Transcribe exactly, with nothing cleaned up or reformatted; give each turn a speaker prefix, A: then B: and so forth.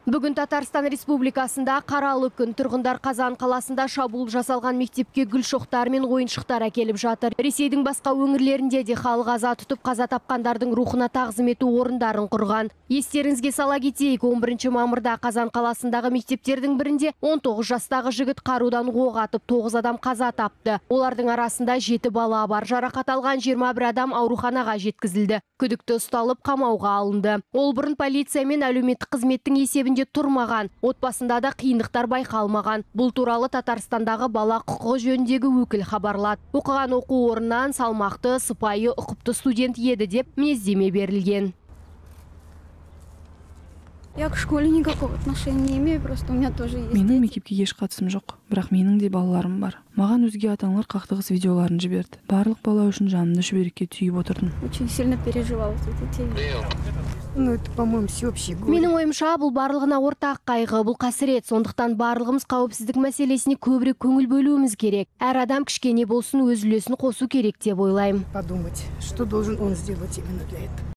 A: Бүгін Татарстан Республикасында қаралы күн тұрғындар Қазан қаласында шабуыл жасалған мектепке гүл шоқтар мен ойыншықтар әкеліп жатыр. Ресейдің басқа өңірлерінде де халық аза тұтып қаза тапқандардың рухына тағзым ету орындарын құрған. Естеріңізге сала кетейік, он бірінші мамырда Қазан қаласындағы мектептердің бірінде он тоғыз жастағы жігіт қарудан оқ атып тоғыз адам қаза тапты. Олардың арасында жеті бала бар. Жарақат алған жиырма бір адам ауруханаға жеткізілді. Күдікті ұсталып қамауға алынды. Ол бұрын полиция мен әлеуметтік қызметтің есебінде тұрмаған, отбасында да қиындықтар байқалмаған. Бұл туралы Татарстандағы бала құқығы жөніндегі өкіл хабарлады. Оқыған оқу орнынан салмақты, сыпайы, ұқыпты студент еді деп мінездеме берілген.
B: Я к школе никакого отношения не имею, просто у меня тоже есть.
C: Менің мектепке еш қатысым жоқ, бірақ менің де балаларым бар. Маған өзге ата-аналар қақтығыс видеоларын жіберді. Барлық бала үшін жанымды шүберекке түйіп отырдым.
B: Очень сильно переживал за детей.
D: Ну, это, по-моему, всеобщий горе.
A: Менің ойымша, бұл барлығына ортақ қайғы, бұл қасірет. Сондықтан барлығымыз қауіпсіздік мәселесіне көбірек көңіл бөлуіміз керек. Әр адам кішкене болсын өз үлесін қосу керек деп ойлаймын.
D: Подумать, что должен он сделать именно для этого.